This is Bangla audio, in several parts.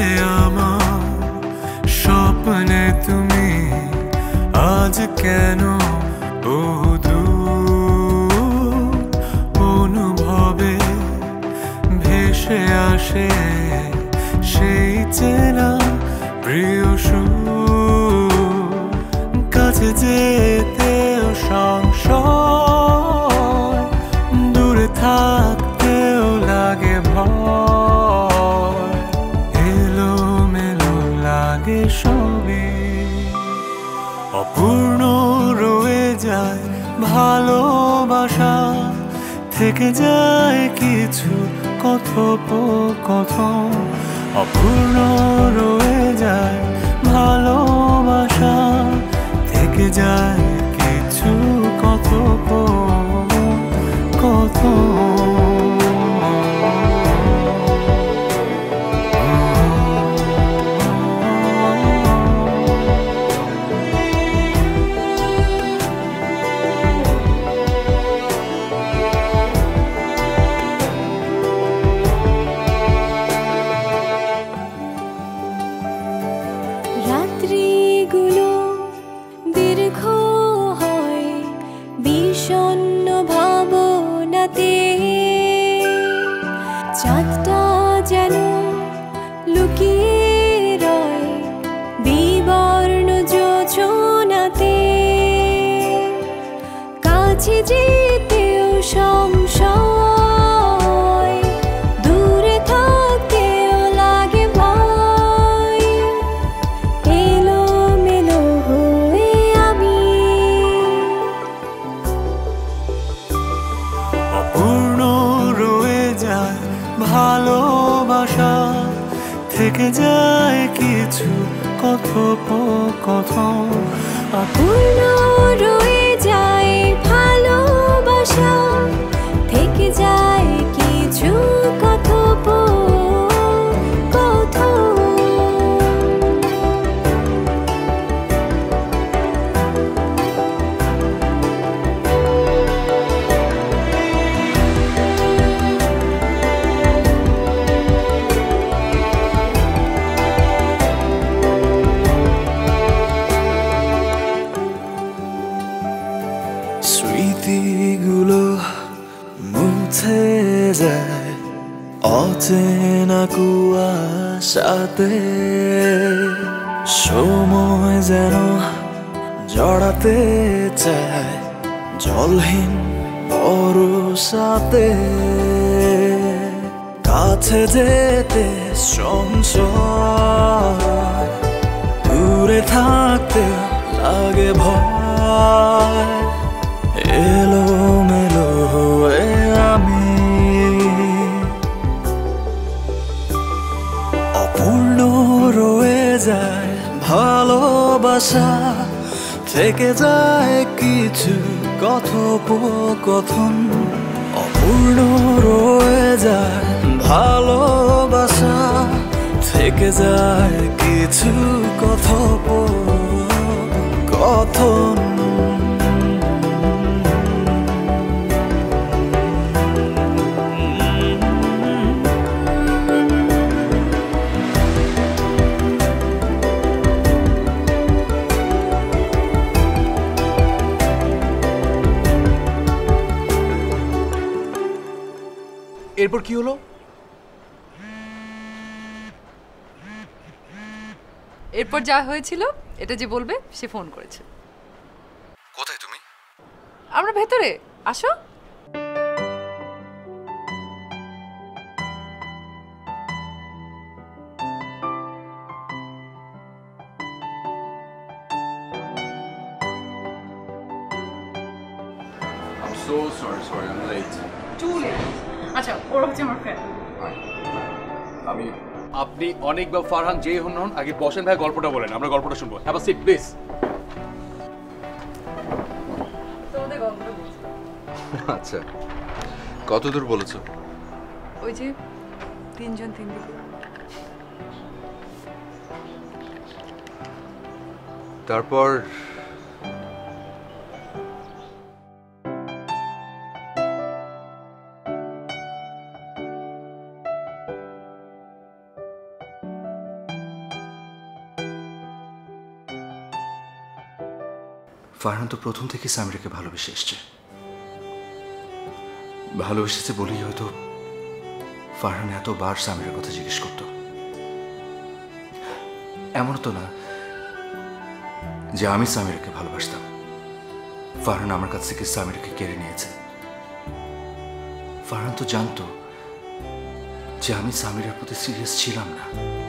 ছিলে আমার স্বপ্নে তুমি, আজ কেন দূর অনুভবে ভেসে আসে সেই চেনা প্রিয় সুর। কাছে যেতেও সংশয়, দূরে থাকতেও লাগে ভয়, এলোমেলো লাগে সবই, অপূর্ণ রয়ে যায় ভালোবাসা, থেকে যায় কিছু কথোপকথন। অপূর্ণ রয়ে যায় ভালোবাসা, থেকে যায় কিছু কথোপকথন। রাত্রিগুলো দীর্ঘ হয় বিষণ্ণ ভাবনাতে, চাঁদটা যেন লুকিয়ে রয় বিবর্ণ যোজনাতে। কাছে যেতেও সংশয়, দূরে থাকতেও লাগে ভয়, এলোমেলো হয়ে আমি। অপূর্ণ রয়ে যায় ভালোবাসা, থেকে যায় কিছু কথোপকথন। অপূর্ণ রয়ে যায় ভালোবাসা, থেকে যায় কিছু কথোপকথন। স্মৃতিগুলো মুছে যায় অচেনা কুয়াশাতে, সময় যেন জড়াতে চায় জলহীন বরসাতে। কাছে যেতে সংশয়, দূরে থাকতে লাগে ভয়, এলোমেলো হয়ে আমি। অপূর্ণ রয়ে যায় ভালোবাসা, থেকে যায় কিছু কথোপকথন। অপূর্ণ রয়ে যায় ভালোবাসা, থেকে যায় কিছু কথোপকথন। এরপর কি হলো? এরপর যা হয়েছিল এটা যে বলবে সে ফোন করেছে। কোথায় তুমি? আমরা ভেতরে, আসো। I'm so sorry, I'm late. Too late. আচ্ছা, ওরা হচ্ছে আমার ফ্রেন্ড। আপনি অনেক বা ফারহান যেই হন আগে বসেন ভাই, গল্পটা বলেন, আমরা গল্পটা শুনবো। Have a seat please. তোমাদের গল্পটা বলছি। আচ্ছা, কত দূর বলেছো? ওই যে তিনজন তিন দিকে। তারপর ফারহান তো প্রথম থেকে সামিরাকে ভালোবেসে এসছে। ভালোবেসেছে বলেই হয়তো ফারহান এতবার সামিরার কথা জিজ্ঞেস করত। এমন তো না যে আমি সামিরাকে ভালোবাসতাম। ফারহান আমার কাছ থেকে সামিরাকে কেড়ে নিয়েছে। ফারহান তো জানতো যে আমি সামিরার প্রতি সিরিয়াস ছিলাম না।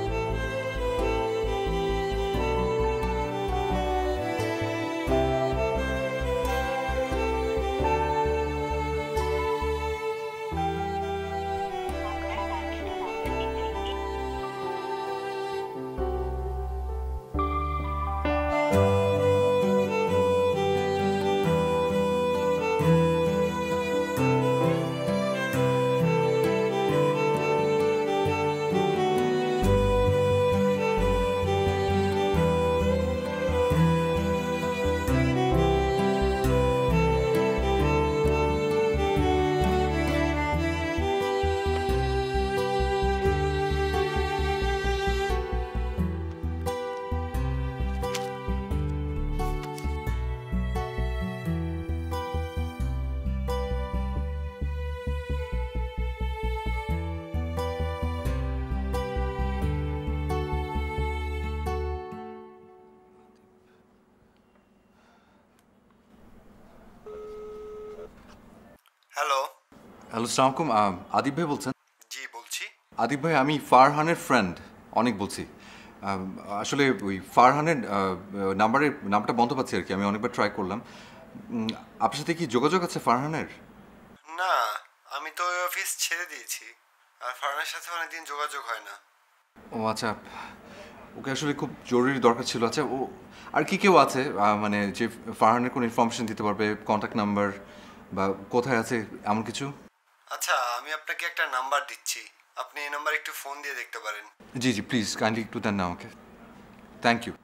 হ্যালো, আসসালামু আলাইকুম। আদিব ভাই বলছেন? জি বলছি। আদিব ভাই, আমি ফারহানের ফ্রেন্ড অনেক বলছি। আসলে ওই ফারহানের নাম্বারটা বন্ধ পাচ্ছি আর কি। আমি অনেকবার ট্রাই করলাম। আপনার সাথে কি যোগাযোগ আছে ফারহানের? না, আমি তো ওই অফিস ছেড়ে দিয়েছি, আর ফারহানের সাথে অনেকদিন যোগাযোগ হয় না। ও আচ্ছা, ওকে আসলে খুব জরুরি দরকার ছিল। আচ্ছা, ও আর কি কেউ আছে মানে যে ফারহানের কোনো ইনফরমেশন দিতে পারবে, কন্ট্যাক্ট নাম্বার বা কোথায় আছে এমন কিছু? আচ্ছা, আমি আপনাকে একটা নাম্বার দিচ্ছি, আপনি এই নাম্বারে একটু ফোন দিয়ে দেখতে পারেন। জি জি, প্লিজ কাইন্ডলি একটু দেন না আমাকে। Thank you.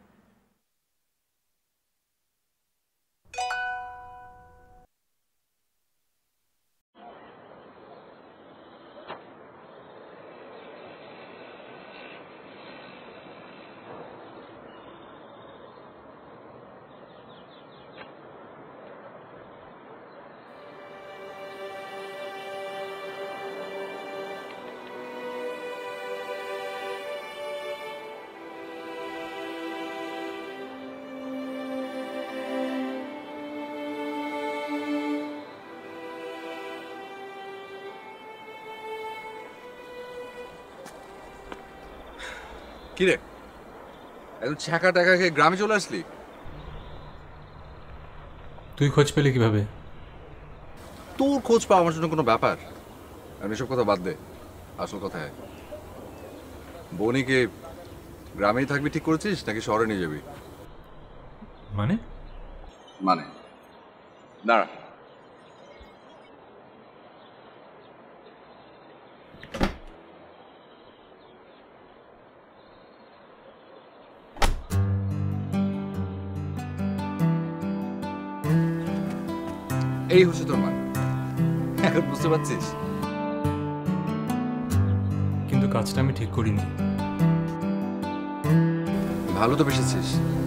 কিরে, একদম ছ্যাঁকা টাকা খেয়ে গ্রামে চলে আসলি? তুই খোঁজ পেলে কিভাবে? তোর খোঁজ পাওয়া আমার জন্য কোনো ব্যাপার? আমি এসব কথা বাদ দে, আসল কথায় বনিকে গ্রামেই থাকবি ঠিক করেছিস নাকি শহরে নিয়ে যাবি? মানে মানে দাঁড়া, এই হচ্ছে তোর মান। এখন বুঝতে পারছিস? কিন্তু কাজটা আমি ঠিক করিনি। ভালো তো বেসেছিস।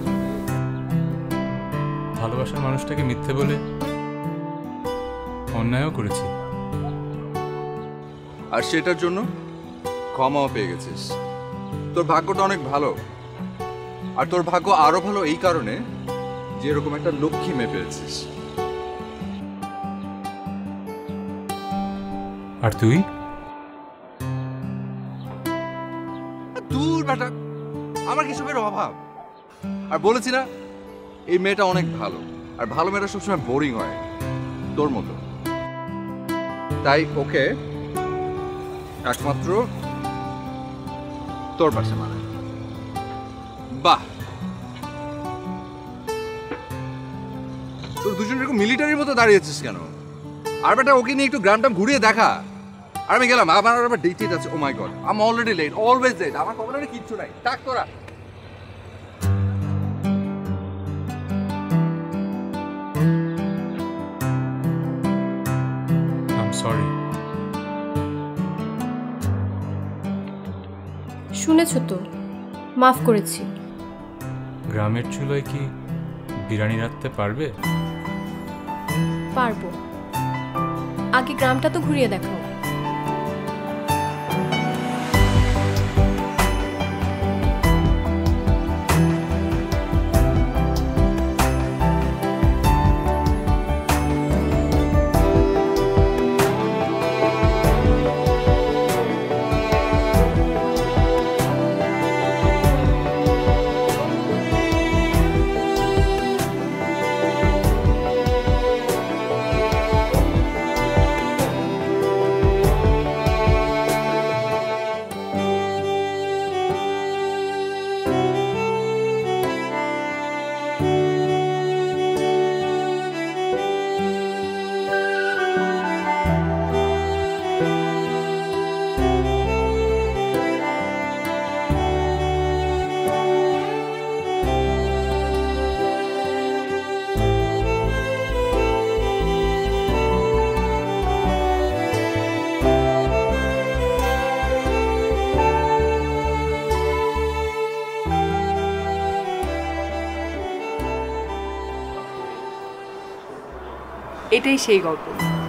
ভালোবাসার মানুষটাকে মিথ্যে বলে অন্যায়ও করেছি, আর সেটার জন্য ক্ষমাও পেয়ে গেছিস। তোর ভাগ্যটা অনেক ভালো, আর তোর ভাগ্য আরো ভালো এই কারণে যে এরকম একটা লক্ষ্মী মেয়ে পেয়েছিস। আর তুই? দূর বেটা, আমার কিসবের অভাব। আর বলেছি না, এই মেয়েটা অনেক ভালো, আর ভালো মেয়েটা সবসময় বোরিং হয় তোর মতো। তাই ওকে একমাত্র তোর পাশে মানে। বাহ, তোর দুজন এরকম মিলিটারির মতো দাঁড়িয়েছিস কেন? আর বেটা ওকে নিয়ে একটু গ্রামটা ঘুরিয়ে দেখা। আর আমি গেলাম, আমার আবার ডেট আছে। Oh my God, I am already late, always late. আমার খবর কিচ্ছু নাই, থাক তোরা। I am sorry. শুনেছ তো, মাফ করেছি। গ্রামের চুলোয় কি বিরিয়ানি রাখতে পারবে? পারবো, আগে গ্রামটা তো ঘুরিয়ে দেখাও। এটাই সেই গল্প।